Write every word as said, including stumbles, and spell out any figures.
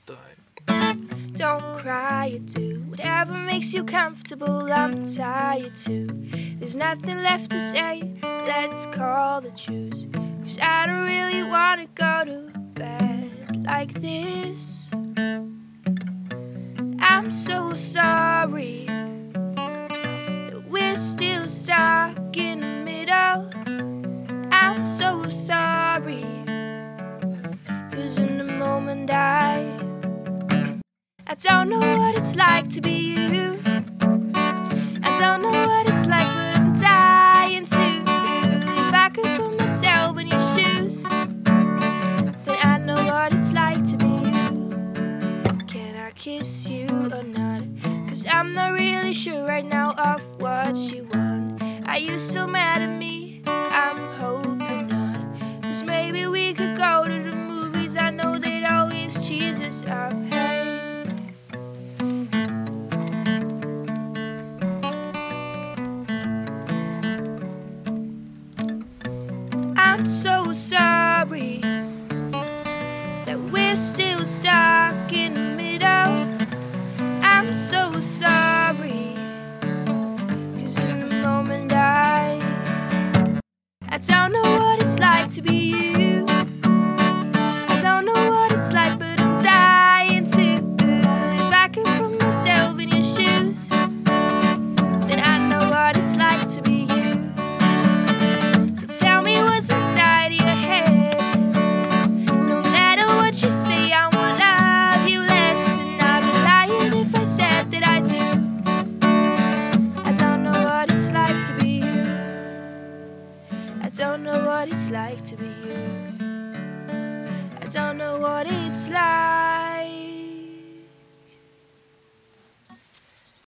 time. Don't cry, you do whatever makes you comfortable. I'm tired too. There's nothing left to say. Let's call the truce. Cause I don't really wanna go to bed like this. I'm so sorry that we're still stuck in the middle. I'm so sorry, cause in the moment I I don't know what it's like to be you. I don't know what it's like, but I'm dying to. If I could put myself in your shoes, then I know what it's like to be you. Can I kiss you or not? Cause I'm not really sure right now of what you want. Are you still mad at me? I'm hoping not. Cause maybe we could go to the movies. I know they'd always cheese us up. Hey, I'm so sorry that we're still